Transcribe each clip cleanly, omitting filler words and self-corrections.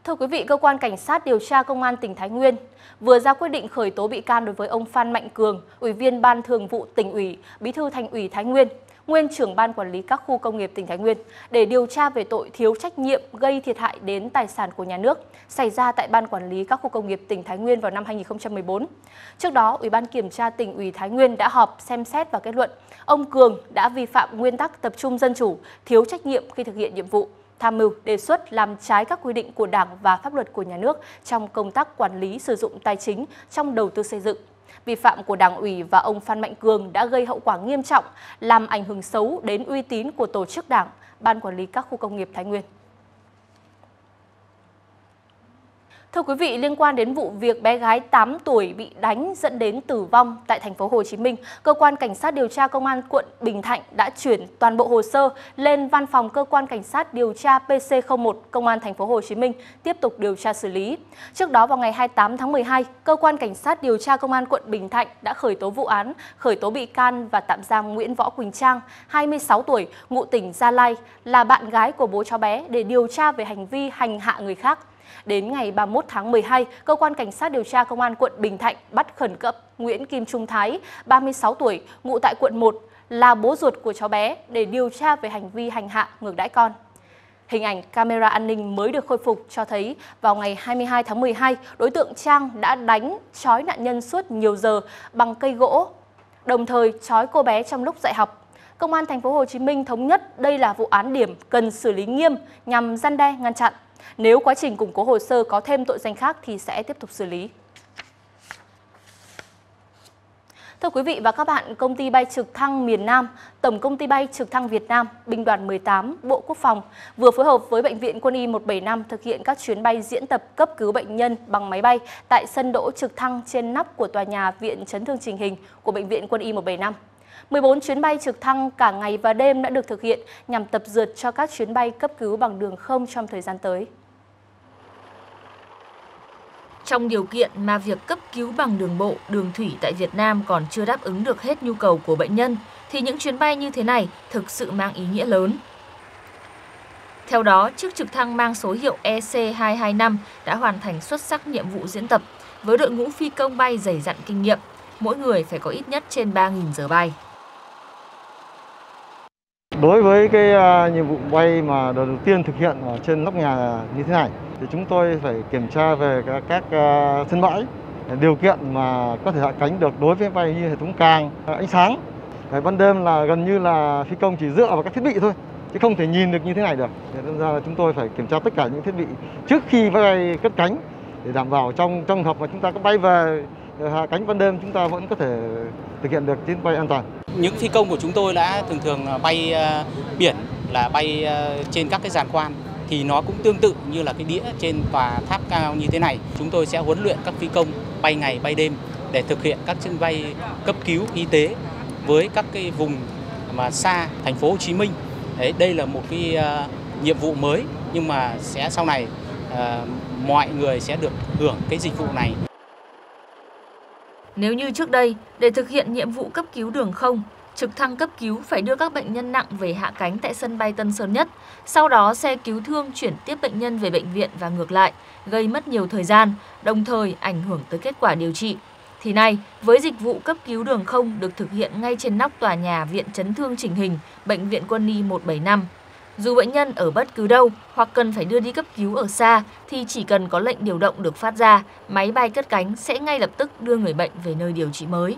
Thưa quý vị, Cơ quan Cảnh sát điều tra Công an tỉnh Thái Nguyên vừa ra quyết định khởi tố bị can đối với ông Phan Mạnh Cường, Ủy viên Ban Thường vụ Tỉnh ủy, Bí thư Thành ủy Thái Nguyên, nguyên trưởng Ban Quản lý các khu công nghiệp tỉnh Thái Nguyên để điều tra về tội thiếu trách nhiệm gây thiệt hại đến tài sản của nhà nước xảy ra tại Ban Quản lý các khu công nghiệp tỉnh Thái Nguyên vào năm 2014. Trước đó, Ủy ban Kiểm tra Tỉnh ủy Thái Nguyên đã họp xem xét và kết luận ông Cường đã vi phạm nguyên tắc tập trung dân chủ, thiếu trách nhiệm khi thực hiện nhiệm vụ, tham mưu đề xuất làm trái các quy định của Đảng và pháp luật của nhà nước trong công tác quản lý sử dụng tài chính trong đầu tư xây dựng. Vi phạm của Đảng ủy và ông Phan Mạnh Cường đã gây hậu quả nghiêm trọng, làm ảnh hưởng xấu đến uy tín của tổ chức Đảng, Ban Quản lý các khu công nghiệp Thái Nguyên. Thưa quý vị, liên quan đến vụ việc bé gái 8 tuổi bị đánh dẫn đến tử vong tại thành phố Hồ Chí Minh, Cơ quan Cảnh sát điều tra Công an quận Bình Thạnh đã chuyển toàn bộ hồ sơ lên Văn phòng Cơ quan Cảnh sát điều tra PC01 Công an thành phố Hồ Chí Minh tiếp tục điều tra xử lý. Trước đó vào ngày 28 tháng 12, Cơ quan Cảnh sát điều tra Công an quận Bình Thạnh đã khởi tố vụ án, khởi tố bị can và tạm giam Nguyễn Võ Quỳnh Trang, 26 tuổi, ngụ tỉnh Gia Lai, là bạn gái của bố cháu bé để điều tra về hành vi hành hạ người khác. Đến ngày 31 tháng 12, Cơ quan Cảnh sát điều tra Công an quận Bình Thạnh bắt khẩn cấp Nguyễn Kim Trung Thái, 36 tuổi, ngụ tại quận 1, là bố ruột của cháu bé để điều tra về hành vi hành hạ ngược đãi con. Hình ảnh camera an ninh mới được khôi phục cho thấy vào ngày 22 tháng 12, đối tượng Trang đã đánh, trói nạn nhân suốt nhiều giờ bằng cây gỗ, đồng thời trói cô bé trong lúc dạy học. Công an thành phố Hồ Chí Minh thống nhất đây là vụ án điểm cần xử lý nghiêm nhằm răn đe ngăn chặn. Nếu quá trình củng cố hồ sơ có thêm tội danh khác thì sẽ tiếp tục xử lý. Thưa quý vị và các bạn, Công ty bay trực thăng miền Nam, Tổng công ty bay trực thăng Việt Nam, Binh đoàn 18, Bộ Quốc phòng vừa phối hợp với Bệnh viện Quân y 175 thực hiện các chuyến bay diễn tập cấp cứu bệnh nhân bằng máy bay tại sân đỗ trực thăng trên nóc của tòa nhà Viện Chấn thương Chỉnh hình của Bệnh viện Quân y 175. 14 chuyến bay trực thăng cả ngày và đêm đã được thực hiện nhằm tập dượt cho các chuyến bay cấp cứu bằng đường không trong thời gian tới. Trong điều kiện mà việc cấp cứu bằng đường bộ, đường thủy tại Việt Nam còn chưa đáp ứng được hết nhu cầu của bệnh nhân, thì những chuyến bay như thế này thực sự mang ý nghĩa lớn. Theo đó, chiếc trực thăng mang số hiệu EC225 đã hoàn thành xuất sắc nhiệm vụ diễn tập với đội ngũ phi công bay dày dặn kinh nghiệm, mỗi người phải có ít nhất trên 3.000 giờ bay. Đối với cái nhiệm vụ bay mà đầu tiên thực hiện ở trên nóc nhà như thế này, thì chúng tôi phải kiểm tra về các sân bãi, điều kiện mà có thể hạ cánh được đối với bay như hệ thống càng, ánh sáng. Ban đêm là gần như là phi công chỉ dựa vào các thiết bị thôi, chứ không thể nhìn được như thế này được. Nên ra là chúng tôi phải kiểm tra tất cả những thiết bị trước khi bay cất cánh để đảm bảo trong trường hợp mà chúng ta có bay về hạ cánh ban đêm, chúng ta vẫn có thể thực hiện được chuyến bay an toàn. Những phi công của chúng tôi đã thường bay biển, là bay trên các cái giàn khoan, thì nó cũng tương tự như là cái đĩa trên tòa tháp cao như thế này. Chúng tôi sẽ huấn luyện các phi công bay ngày bay đêm để thực hiện các chuyến bay cấp cứu y tế với các cái vùng mà xa thành phố Hồ Chí Minh. Đây là một cái nhiệm vụ mới, nhưng mà sẽ sau này mọi người sẽ được hưởng cái dịch vụ này. Nếu như trước đây, để thực hiện nhiệm vụ cấp cứu đường không, trực thăng cấp cứu phải đưa các bệnh nhân nặng về hạ cánh tại sân bay Tân Sơn Nhất, sau đó xe cứu thương chuyển tiếp bệnh nhân về bệnh viện và ngược lại, gây mất nhiều thời gian, đồng thời ảnh hưởng tới kết quả điều trị. Thì nay, với dịch vụ cấp cứu đường không được thực hiện ngay trên nóc tòa nhà Viện Chấn thương Chỉnh hình, Bệnh viện Quân y 175, dù bệnh nhân ở bất cứ đâu hoặc cần phải đưa đi cấp cứu ở xa thì chỉ cần có lệnh điều động được phát ra, máy bay cất cánh sẽ ngay lập tức đưa người bệnh về nơi điều trị mới.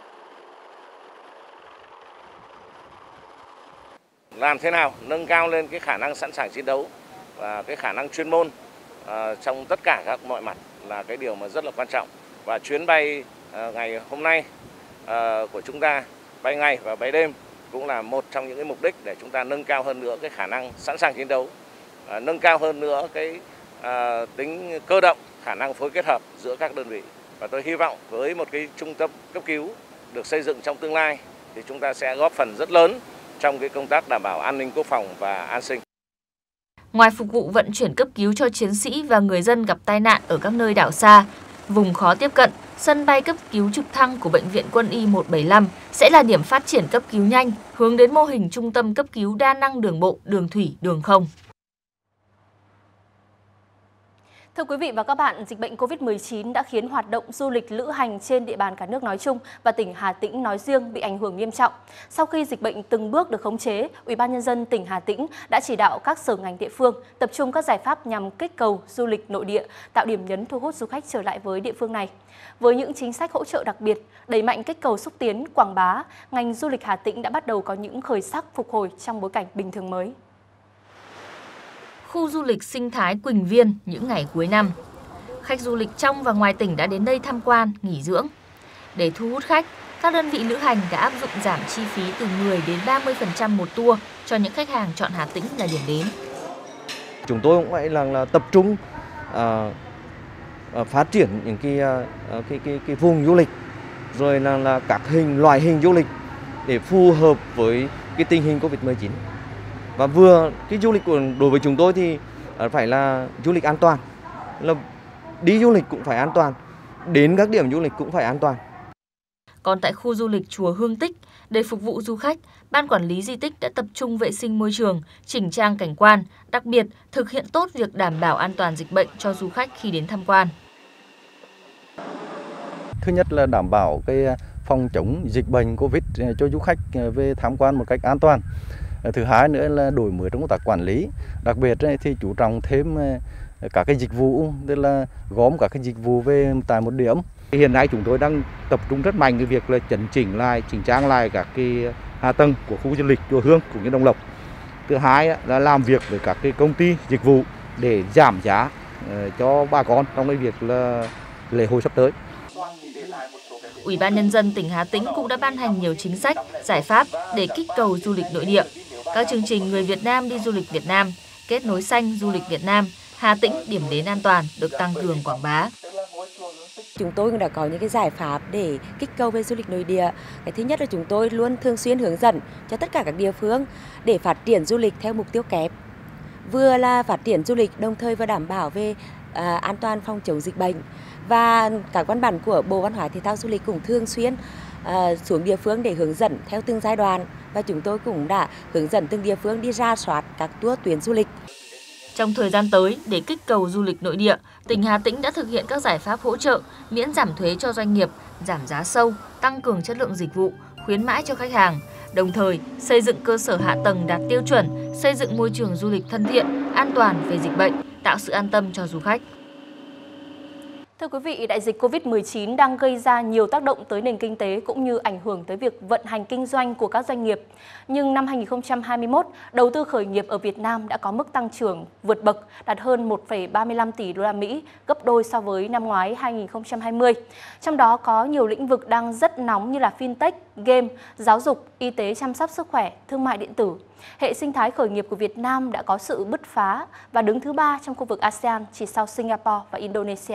Làm thế nào nâng cao lên cái khả năng sẵn sàng chiến đấu và cái khả năng chuyên môn trong tất cả các mọi mặt là cái điều mà rất là quan trọng. Và chuyến bay ngày hôm nay của chúng ta, bay ngày và bay đêm, cũng là một trong những cái mục đích để chúng ta nâng cao hơn nữa cái khả năng sẵn sàng chiến đấu, nâng cao hơn nữa cái tính cơ động, khả năng phối kết hợp giữa các đơn vị. Và tôi hy vọng với một cái trung tâm cấp cứu được xây dựng trong tương lai thì chúng ta sẽ góp phần rất lớn trong cái công tác đảm bảo an ninh quốc phòng và an sinh. Ngoài phục vụ vận chuyển cấp cứu cho chiến sĩ và người dân gặp tai nạn ở các nơi đảo xa, vùng khó tiếp cận, sân bay cấp cứu trực thăng của Bệnh viện Quân y 175 sẽ là điểm phát triển cấp cứu nhanh, hướng đến mô hình trung tâm cấp cứu đa năng đường bộ, đường thủy, đường không. Thưa quý vị và các bạn, dịch bệnh COVID-19 đã khiến hoạt động du lịch lữ hành trên địa bàn cả nước nói chung và tỉnh Hà Tĩnh nói riêng bị ảnh hưởng nghiêm trọng. Sau khi dịch bệnh từng bước được khống chế, Ủy ban Nhân dân tỉnh Hà Tĩnh đã chỉ đạo các sở ngành địa phương tập trung các giải pháp nhằm kích cầu du lịch nội địa, tạo điểm nhấn thu hút du khách trở lại với địa phương này. Với những chính sách hỗ trợ đặc biệt, đẩy mạnh kích cầu xúc tiến, quảng bá, ngành du lịch Hà Tĩnh đã bắt đầu có những khởi sắc phục hồi trong bối cảnh bình thường mới. Khu du lịch sinh thái Quỳnh Viên những ngày cuối năm. Khách du lịch trong và ngoài tỉnh đã đến đây tham quan, nghỉ dưỡng. Để thu hút khách, các đơn vị lữ hành đã áp dụng giảm chi phí từ 10 đến 30% một tour cho những khách hàng chọn Hà Tĩnh là điểm đến. Chúng tôi cũng vậy là tập trung phát triển những cái vùng du lịch, rồi là các loại hình du lịch để phù hợp với cái tình hình Covid-19. Và cái du lịch đối với chúng tôi thì phải là du lịch an toàn, là đi du lịch cũng phải an toàn, đến các điểm du lịch cũng phải an toàn. Còn tại khu du lịch Chùa Hương Tích, để phục vụ du khách, Ban Quản lý di tích đã tập trung vệ sinh môi trường, chỉnh trang cảnh quan, đặc biệt thực hiện tốt việc đảm bảo an toàn dịch bệnh cho du khách khi đến tham quan. Thứ nhất là đảm bảo cái phòng chống dịch bệnh Covid cho du khách về tham quan một cách an toàn. Thứ hai nữa là đổi mới trong công tác quản lý, đặc biệt thì chú trọng thêm các cái dịch vụ, tức là gom các cái dịch vụ về tại một điểm. Hiện nay chúng tôi đang tập trung rất mạnh cái việc là chỉnh trang lại các cái hạ tầng của khu du lịch Chùa Hương cũng như Đồng Lộc. Thứ hai là làm việc với các cái công ty dịch vụ để giảm giá cho bà con trong cái việc là lễ hội sắp tới. Ủy ban Nhân dân tỉnh Hà Tĩnh cũng đã ban hành nhiều chính sách, giải pháp để kích cầu du lịch nội địa. Các chương trình Người Việt Nam đi du lịch Việt Nam, Kết nối xanh du lịch Việt Nam, Hà Tĩnh điểm đến an toàn được tăng cường quảng bá. Chúng tôi cũng đã có những cái giải pháp để kích cầu về du lịch nội địa. Cái thứ nhất là chúng tôi luôn thường xuyên hướng dẫn cho tất cả các địa phương để phát triển du lịch theo mục tiêu kép. Vừa là phát triển du lịch đồng thời và đảm bảo về an toàn phòng chống dịch bệnh. Và các văn bản của Bộ Văn hóa Thể thao Du lịch cũng thường xuyên xuống địa phương để hướng dẫn theo từng giai đoạn. Và chúng tôi cũng đã hướng dẫn từng địa phương đi rà soát các tour tuyến du lịch. Trong thời gian tới, để kích cầu du lịch nội địa, tỉnh Hà Tĩnh đã thực hiện các giải pháp hỗ trợ, miễn giảm thuế cho doanh nghiệp, giảm giá sâu, tăng cường chất lượng dịch vụ, khuyến mãi cho khách hàng. Đồng thời, xây dựng cơ sở hạ tầng đạt tiêu chuẩn, xây dựng môi trường du lịch thân thiện, an toàn về dịch bệnh, tạo sự an tâm cho du khách. Thưa quý vị, đại dịch Covid-19 đang gây ra nhiều tác động tới nền kinh tế cũng như ảnh hưởng tới việc vận hành kinh doanh của các doanh nghiệp. Nhưng năm 2021, đầu tư khởi nghiệp ở Việt Nam đã có mức tăng trưởng vượt bậc, đạt hơn 1,35 tỷ đô la Mỹ, gấp đôi so với năm ngoái 2020. Trong đó có nhiều lĩnh vực đang rất nóng như là fintech, game, giáo dục, y tế chăm sóc sức khỏe, thương mại điện tử. Hệ sinh thái khởi nghiệp của Việt Nam đã có sự bứt phá và đứng thứ 3 trong khu vực ASEAN, chỉ sau Singapore và Indonesia.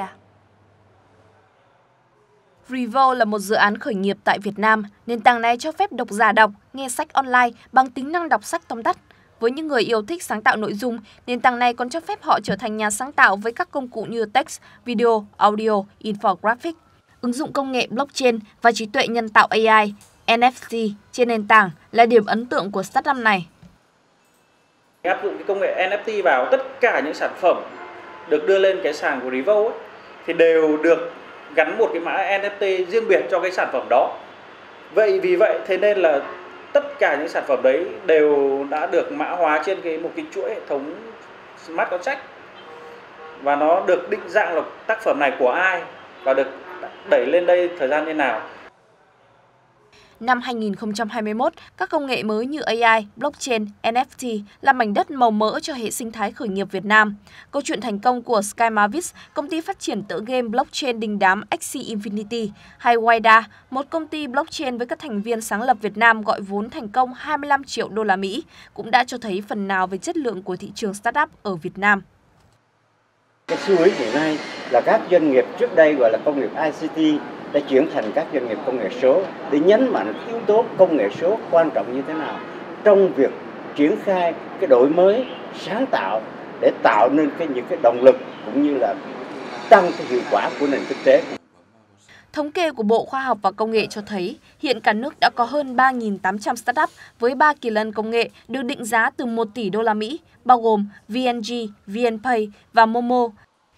Revo là một dự án khởi nghiệp tại Việt Nam. Nền tảng này cho phép độc giả đọc, nghe sách online bằng tính năng đọc sách tóm tắt. Với những người yêu thích sáng tạo nội dung, nền tảng này còn cho phép họ trở thành nhà sáng tạo với các công cụ như text, video, audio, infographic. Ứng dụng công nghệ blockchain và trí tuệ nhân tạo AI, NFT trên nền tảng là điểm ấn tượng của startup này. Áp dụng cái công nghệ NFT vào tất cả những sản phẩm được đưa lên cái sàn của Revo thì đều được gắn một cái mã NFT riêng biệt cho cái sản phẩm đó. Vì vậy thế nên là tất cả những sản phẩm đấy đều đã được mã hóa trên một cái chuỗi hệ thống smart contract và nó được định dạng là tác phẩm này của ai và được đẩy lên đây thời gian như nào. Năm 2021, các công nghệ mới như AI, blockchain, NFT là mảnh đất màu mỡ cho hệ sinh thái khởi nghiệp Việt Nam. Câu chuyện thành công của SkyMavis, công ty phát triển tựa game blockchain đình đám Axie Infinity, hay Wida, một công ty blockchain với các thành viên sáng lập Việt Nam gọi vốn thành công 25 triệu đô la Mỹ, cũng đã cho thấy phần nào về chất lượng của thị trường startup ở Việt Nam. Cái xu hướng hiện nay là các doanh nghiệp trước đây gọi là công nghiệp ICT đã chuyển thành các doanh nghiệp công nghệ số để nhấn mạnh yếu tố công nghệ số quan trọng như thế nào trong việc triển khai cái đổi mới sáng tạo để tạo nên những cái động lực cũng như là tăng cái hiệu quả của nền kinh tế. Thống kê của Bộ Khoa học và Công nghệ cho thấy hiện cả nước đã có hơn 3.800 startup với 3 kỳ lân công nghệ được định giá từ 1 tỷ đô la Mỹ, bao gồm VNG, VNPay và Momo.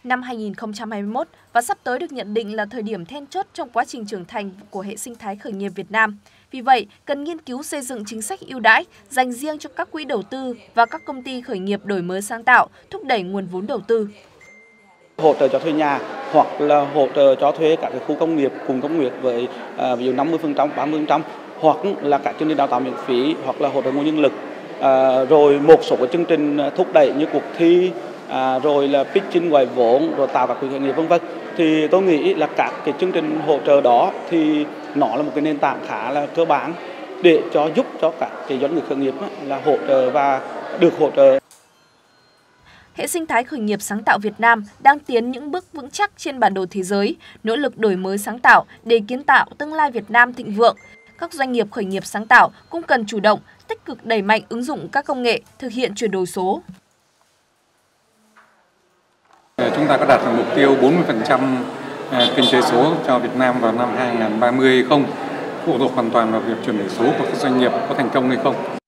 Năm 2021 và sắp tới được nhận định là thời điểm then chốt trong quá trình trưởng thành của hệ sinh thái khởi nghiệp Việt Nam. Vì vậy, cần nghiên cứu xây dựng chính sách ưu đãi dành riêng cho các quỹ đầu tư và các công ty khởi nghiệp đổi mới sáng tạo, thúc đẩy nguồn vốn đầu tư. Hỗ trợ cho thuê nhà hoặc là hỗ trợ cho thuê các cái khu công nghiệp, cùng công nghiệp với ví dụ 50%, 30%, hoặc là các chương trình đào tạo miễn phí, hoặc là hỗ trợ nguồn nhân lực. Rồi một số cái chương trình thúc đẩy như cuộc thi, rồi là pitching gọi vốn, rồi tạo các quỹ khởi nghiệp vân vân. Thì tôi nghĩ là các cái chương trình hỗ trợ đó thì nó là một cái nền tảng khá là cơ bản để giúp cho các cái doanh nghiệp khởi nghiệp là hỗ trợ và được hỗ trợ. Hệ sinh thái khởi nghiệp sáng tạo Việt Nam đang tiến những bước vững chắc trên bản đồ thế giới, nỗ lực đổi mới sáng tạo để kiến tạo tương lai Việt Nam thịnh vượng. Các doanh nghiệp khởi nghiệp sáng tạo cũng cần chủ động, tích cực đẩy mạnh ứng dụng các công nghệ, thực hiện chuyển đổi số. Chúng ta có đặt ra mục tiêu 40% kinh tế số cho Việt Nam vào năm 2030 hay không? Phụ thuộc hoàn toàn vào việc chuyển đổi số của các doanh nghiệp có thành công hay không.